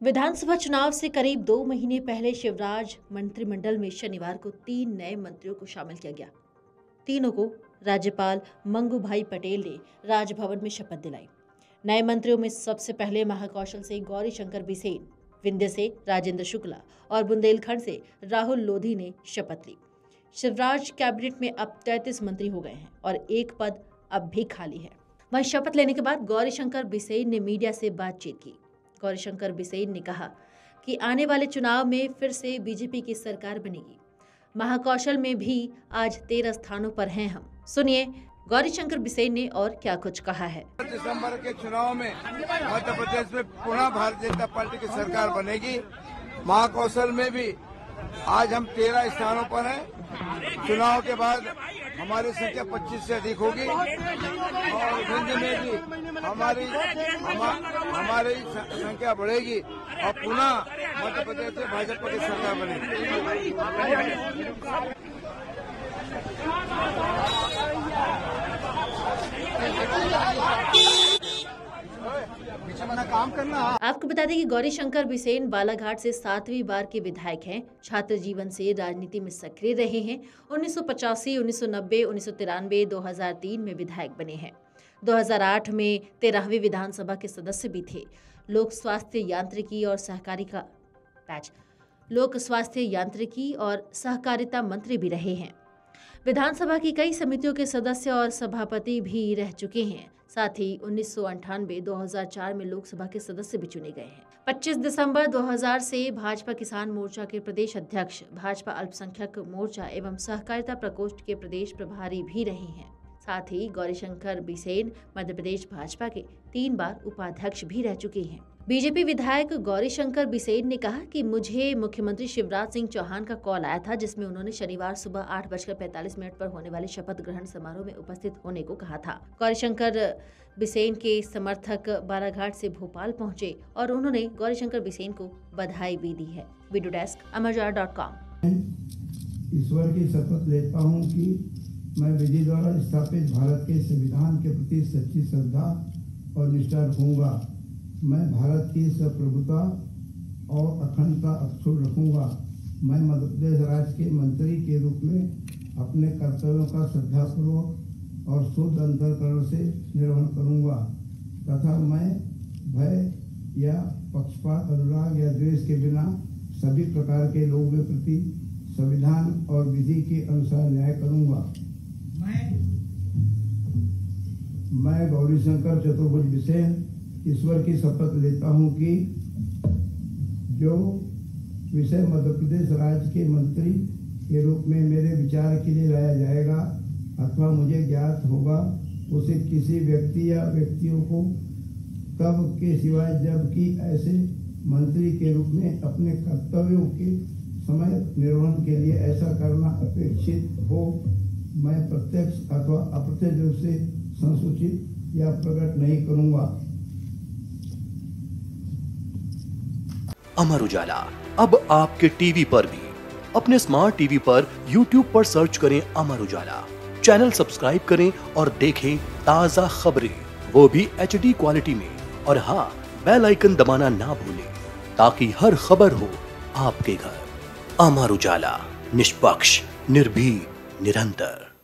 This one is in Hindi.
विधानसभा चुनाव से करीब 2 महीने पहले शिवराज मंत्रिमंडल में शनिवार को 3 नए मंत्रियों को शामिल किया गया। तीनों को राज्यपाल मंगूभाई पटेल ने राजभवन में शपथ दिलाई। नए मंत्रियों में सबसे पहले महाकौशल से गौरीशंकर बिसेन, विंध्य से राजेंद्र शुक्ला और बुंदेलखंड से राहुल लोधी ने शपथ ली। शिवराज कैबिनेट में अब 33 मंत्री हो गए हैं और एक पद अब भी खाली है। वहीं शपथ लेने के बाद गौरीशंकर बिसेन ने मीडिया से बातचीत की। गौरीशंकर बिसेन ने कहा कि आने वाले चुनाव में फिर से बीजेपी की सरकार बनेगी। महाकौशल में भी आज 13 स्थानों पर हैं हम। सुनिए गौरीशंकर बिसेन ने और क्या कुछ कहा है। दिसंबर के चुनाव में मध्य प्रदेश में पुनः भारतीय जनता पार्टी की सरकार बनेगी। महाकौशल में भी आज हम 13 स्थानों पर हैं। चुनाव के बाद हमारी संख्या 25 से अधिक होगी और विंध्य में भी हमारी संख्या बढ़ेगी और पुनः मध्य प्रदेश में भाजपा की सरकार बनेगी। काम करना। आपको बता दें कि गौरीशंकर बिसेन बालाघाट से 7वीं बार के विधायक हैं। छात्र जीवन से राजनीति में सक्रिय रहे हैं। 1985, 1990, 1993, 2003 में विधायक बने हैं। 2008 में 13वीं विधानसभा के सदस्य भी थे। लोक स्वास्थ्य यांत्रिकी और सहकारिता मंत्री भी रहे हैं। विधानसभा की कई समितियों के सदस्य और सभापति भी रह चुके हैं। साथ ही 1998-2004 में लोकसभा के सदस्य भी चुने गए हैं। 25 दिसंबर 2000 से भाजपा किसान मोर्चा के प्रदेश अध्यक्ष, भाजपा अल्पसंख्यक मोर्चा एवं सहकारिता प्रकोष्ठ के प्रदेश प्रभारी भी रहे हैं। साथ ही गौरीशंकर बिसेन मध्य प्रदेश भाजपा के 3 बार उपाध्यक्ष भी रह चुके हैं। बीजेपी विधायक गौरीशंकर बिसेन ने कहा कि मुझे मुख्यमंत्री शिवराज सिंह चौहान का कॉल आया था, जिसमें उन्होंने शनिवार सुबह 8:45 पर होने वाले शपथ ग्रहण समारोह में उपस्थित होने को कहा था। गौरीशंकर बिसेन के समर्थक बालाघाट से भोपाल पहुंचे और उन्होंने गौरीशंकर बिसेन को बधाई भी दी है। Video desk अमरउजाला.com। ईश्वर की शपथ लेता हूँ कि मैं विधि द्वारा स्थापित भारत के संविधान के प्रति सच्ची श्रद्धा और निष्ठा रखूंगा। मैं भारत की संप्रभुता और अखंडता अक्षुण्ण रखूंगा। मैं मध्य प्रदेश राज्य के मंत्री के रूप में अपने कर्तव्यों का श्रद्धापूर्वक और शुद्ध अंतःकरण से निर्वहन करूंगा तथा मैं भय या पक्षपात, अनुराग या द्वेष के बिना सभी प्रकार के लोगों के प्रति संविधान और विधि के अनुसार न्याय करूंगा। मैं गौरीशंकर चतुर्भुज बिसेन ईश्वर की शपथ लेता हूं कि जो विषय मध्य प्रदेश राज्य के मंत्री के रूप में मेरे विचार के लिए लाया जाएगा अथवा मुझे ज्ञात होगा, उसे किसी व्यक्ति या व्यक्तियों को तब के सिवाय जबकि ऐसे मंत्री के रूप में अपने कर्तव्यों के समय निर्वहन के लिए ऐसा करना अपेक्षित हो, मैं प्रत्यक्ष अथवा अप्रत्यक्ष रूप से संसूचित या प्रकट नहीं करूंगा। अमर उजाला अब आपके टीवी पर भी। अपने स्मार्ट टीवी पर YouTube पर सर्च करें अमर उजाला, चैनल सब्सक्राइब करें और देखें ताजा खबरें, वो भी HD क्वालिटी में। और हाँ, बेल आइकन दबाना ना भूलें ताकि हर खबर हो आपके घर। अमर उजाला, निष्पक्ष, निर्भीक, निरंतर।